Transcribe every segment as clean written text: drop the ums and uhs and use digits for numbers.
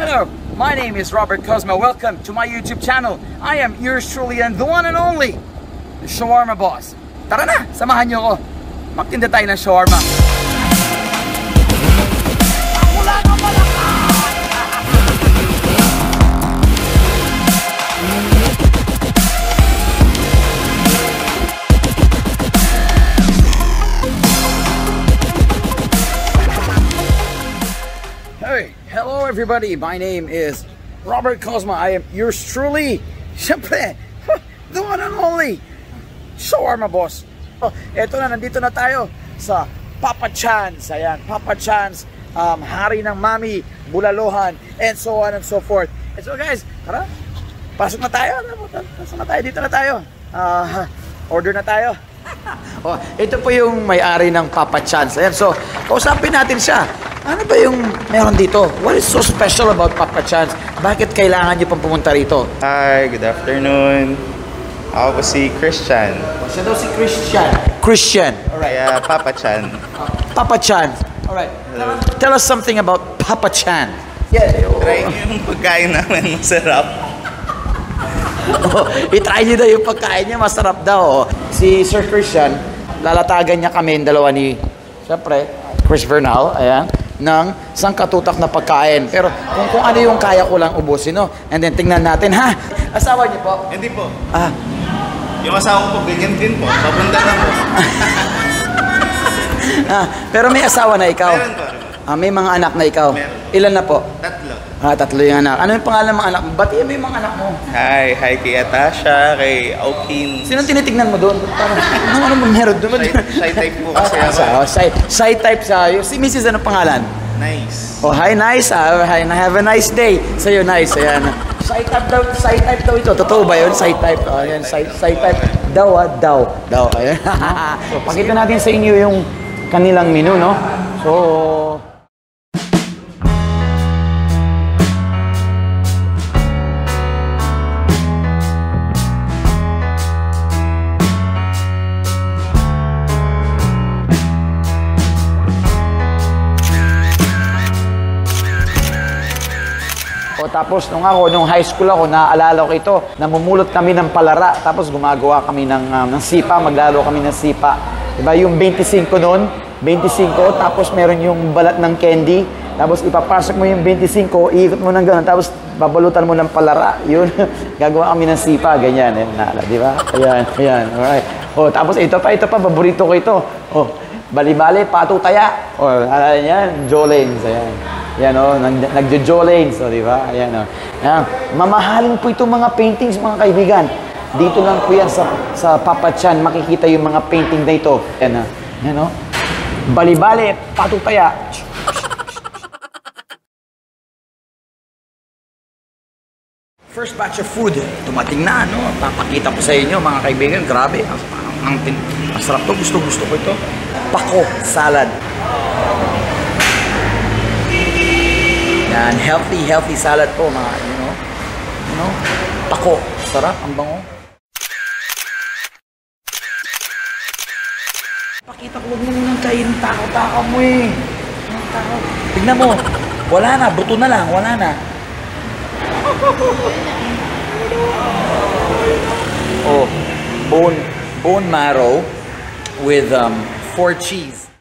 Hello, my name is Robert Cosmo. Welcome to my YouTube channel. I am yours truly and the one and only, the Shawarma Boss. Tara na, samahan niyo ako. Magtinda tayo ng shawarma. Hey, hello everybody. My name is Robert Cosmo. I am yours truly, syempre, the one and only Shawarma Boss. Oh, eto na, nandito na tayo sa Papa Chan's. Ayan, Papa Chan's, hari ng mami, bulalohan, and so on and so forth. And so guys, tara, pasok na tayo. Pasok na tayo, dito na tayo. Order na tayo. Oh, ito po yung may-ari ng Papa Chan's. Ayan, so, kausapin natin siya. Ano ba yung meron dito? What is so special about Papa Chan's? Bakit kailangan niyo pang pumunta rito? Hi, good afternoon. Ako po si Christian. Siya daw si Christian. Christian. Alright. Kaya Papa Chan. Papa Chan. Alright. Tell us something about Papa Chan. Yeah. Try niyo yung pagkain namin, masarap. I-try niyo daw yung pagkain niya, masarap daw. Si Sir Christian, lalatagan niya kami, dalawa ni, siyempre, Chris Vernal, ayan, ng sangkatutak na pagkain. Pero kung ano yung kaya ko lang ubusin, no? And then tingnan natin, ha? Asawa niyo po? Hindi po. Yung asawa ko po, ganyan din po. Papunta na po. Pero may asawa na ikaw? Meron po. May mga anak na ikaw? Meron. Ilan na po? Tatlo. Tatlo yung anak. Ano yung pangalan ng mga anak mo? Batiin mo yung mga anak mo. Hi kay Atasha, kay Aukin. Sinong tinitignan mo doon? Ano mo meron doon? Shy type po kasi ako. Shy type sa'yo. Si Mrs. ano pangalan? Nice. Oh, hi, nice. Have a nice day. Sa'yo, nice. Ayan. Shy type daw ito. Totoo ba yun? Shy type. Ayan, shy type. Daw. Ayan. So, pakita natin sa inyo yung kanilang menu, no? So, tapos nung high school ako, naaalala ko ito, namumulot kami ng palara, tapos gumagawa kami ng sipa, maglaro kami ng sipa. Diba yung 25 noon, 25, tapos meron yung balat ng candy, tapos ipapasok mo yung 25, iikot mo ng gano'n, tapos babalutan mo ng palara, yun, gagawa kami ng sipa, ganyan, di ba? Ayan, alright. Oh, tapos ito pa, paborito ko ito. Oh, bali-bali, patutaya. Oh, yan, Jolens, ayan. Yan o, nagjo-jolanes, di ba? Ayan o. Ayan. Mamahalin po itong mga paintings, mga kaibigan. Dito lang po yan sa Papa Chan, makikita yung mga painting na ito. Ayan o. Ayan o. Bali-bali, patutaya. First batch of food, dumating na, no? Papakita ko sa inyo, mga kaibigan. Grabe, ang sarap to. Gusto ko ito. Pako salad. Yan, healthy salad po, mga, you know, pako, sarap, ang bango. Pakita ko, huwag mo munang kain, takaw mo eh. Tignan mo, wala na, buto na lang, wala na. Oh, bone marrow with 4 cheese.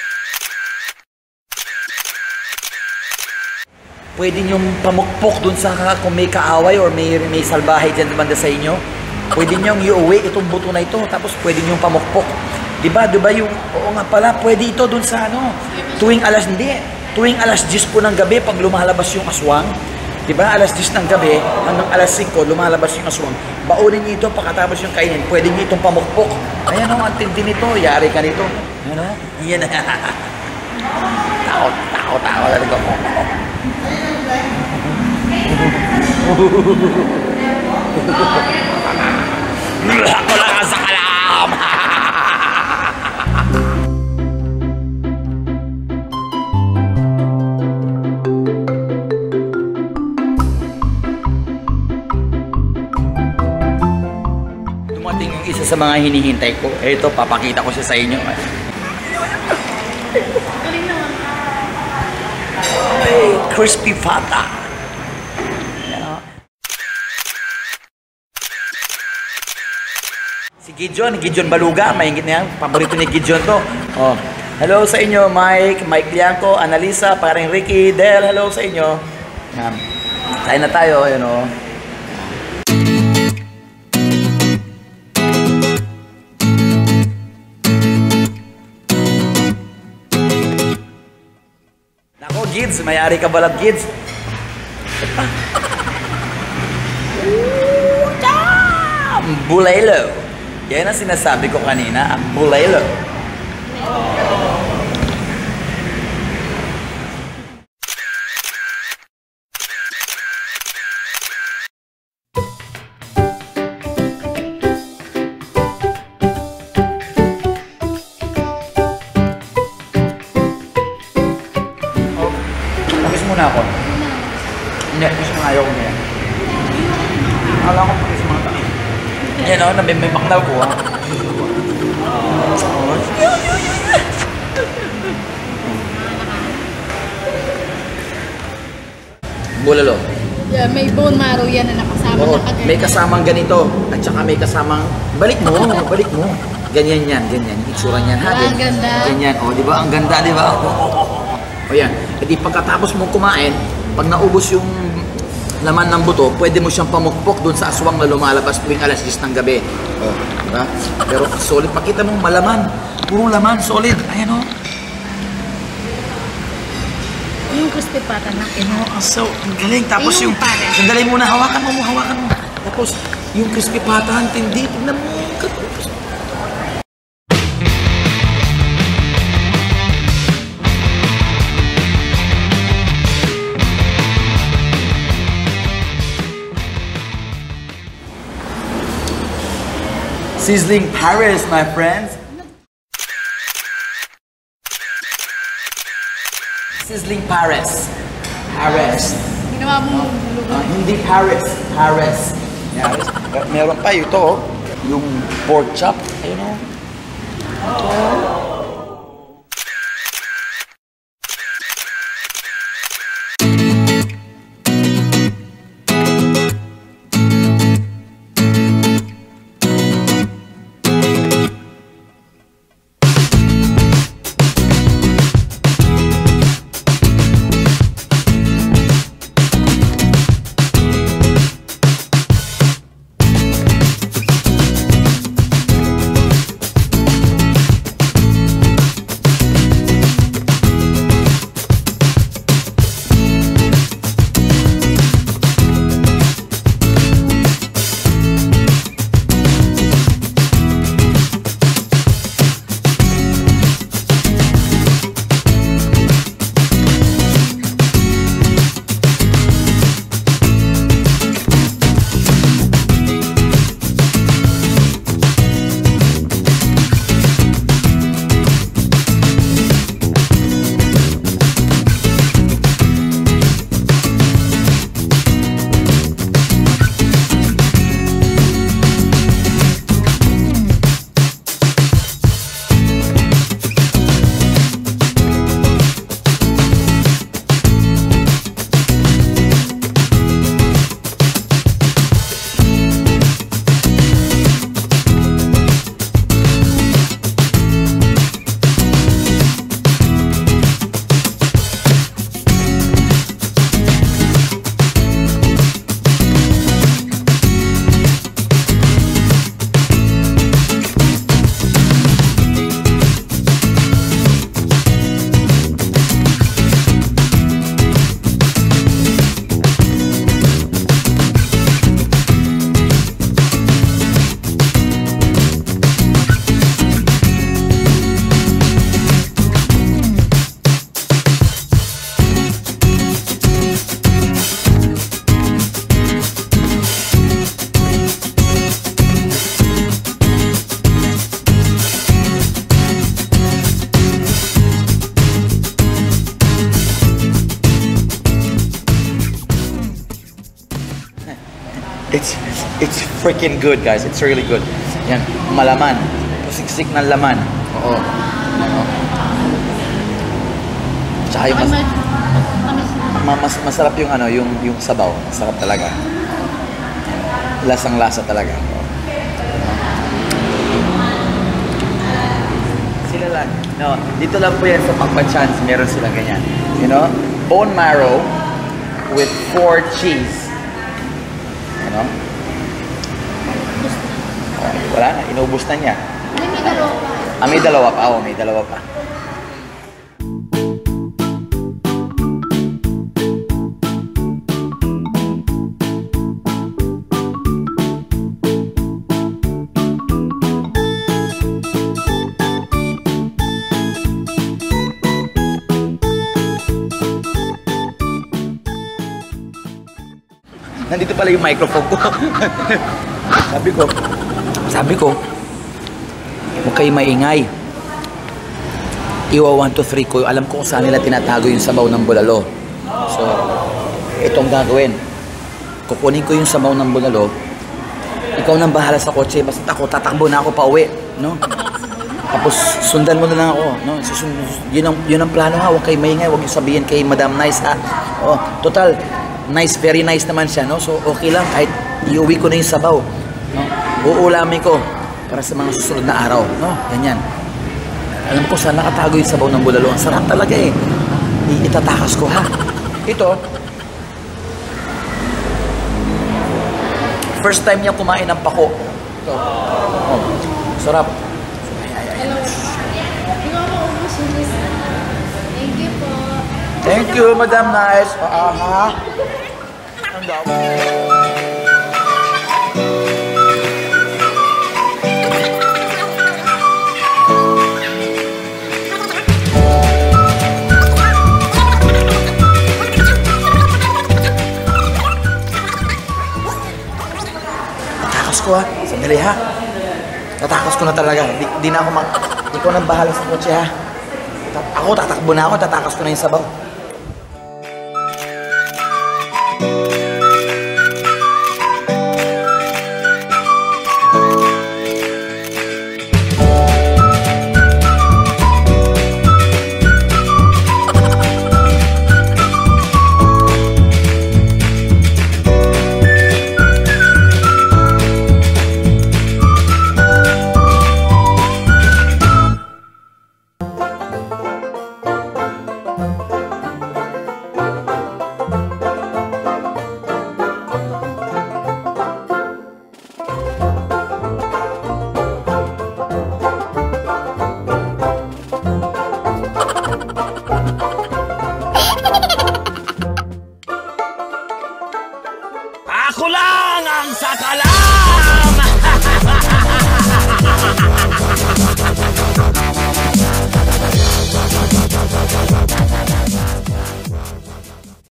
Pwede niyong pamukpok dun sa kung may kaaway or may salbahe dyan banda sa inyo. Pwede niyong i-uwi itong buto na ito, tapos pwede niyong pamukpok. Diba yung, oo nga pala, pwede ito dun sa tuwing alas 10 po ng gabi pag lumalabas yung aswang. Diba, alas 10 ng gabi hanggang alas 5 lumalabas yung aswang. Baunin niyo ito pagkatapos yung kainin. Pwede niyo itong pamukpok. Ayan ang tindi nito, yari ka nito. Ano? Yan. Takot talaga mo. Ako lang sa kalam! Dumating yung isa sa mga hinihintay ko. Ito, papakita ko siya sa inyo. Hey, crispy fata. Gideon Baluga, mahingit na yan. Paborito ni Gideon to. Oh. Hello sa inyo, Mike Lianco, Analisa, paring Ricky, Del, hello sa inyo. Yan. Kain na tayo, ayun o. Nako, Gids, may-ari ka balat, Gids. Bulaylo. Yan ang sinasabi ko kanina, ang bulaylo. Pagkis muna ako. Hindi, gusto mo ayaw ko niya. Akala ko pagkis mga tayo. Yan o, may baklaw ko ha. Bulalo. Yeah, may bone marrow yan na nakasama Oo, na kagaya. may kasamang ganito. At saka may kasamang... Balik mo. Ganyan yan. Yung itsura niyan ha. Ang ganda. Ganyan. O, di ba? Ang ganda, di ba? O yan. E di pagkatapos mong kumain, pag naubos yung laman ng buto, pwede mo siyang pamukpok doon sa aswang na lumalabas tuwing alas 10 ng gabi. O, diba? Pero solid. Pakita mong malaman. Puro laman, solid. Ayan o. Yung crispy pata na So, ang galing. Tapos yung... Sandali muna, hawakan mo. Tapos, yung crispy pata, ang tindi. Tignan mo. Sizzling Paris, my friends. Sizzling Paris. Ginawa mo Hindi Paris. Yan. Meron pa ito, oh. Yung pork chop. Ayun o. It's freaking good, guys. It's really good. Yan, malaman. Siksik ng laman. Oo. Ano? Tsaka yung masarap yung ano, yung sabaw. Masarap talaga. Lasang-lasa talaga. No, dito lang po yan sa Pagpa-Chance, meron silang ganyan. You know, bone marrow with 4 cheese. You know? Oh, wala na, inubos na niya. May dalawa pa. May dalawa pa. Oo, may dalawa pa. Nandito pala yung microphone ko. sabi ko, huwag kayo maingay. Iwa 1, 2, 3 ko. Alam ko kung saan nila tinatago yung sabaw ng bulalo. So, itong gagawin. Kukunin ko yung sabaw ng bulalo. Ikaw nang bahala sa kotse. Basta ako, tatakbo na ako pa uwi. No? Tapos, sundan mo na lang ako. No? Yun ang plano ha. Huwag kayo maingay. Huwag yung sabihin kay Madam Nice ha. Oh, total, nice, very nice naman siya. No? So, okay lang. Kahit iuwi ko na yung sabaw. No? Uulamin ko para sa mga susunod na araw. No? Ganyan. Alam ko saan nakatago yung sabaw ng bulalo. Ang sarap talaga eh. Itatakas ko ha. Ito, first time niya kumain ng pako. Ito. Oh, sarap. Thank you po. Thank you, Madam Nice. Ha? Ang dami. Tatakas ko ha. Sandali ha. Tatakas ko na talaga. Di na ako Ikaw nang bahala sa kotse ha. Ako, tatakbo na ako. Tatakas ko na yung sabaw.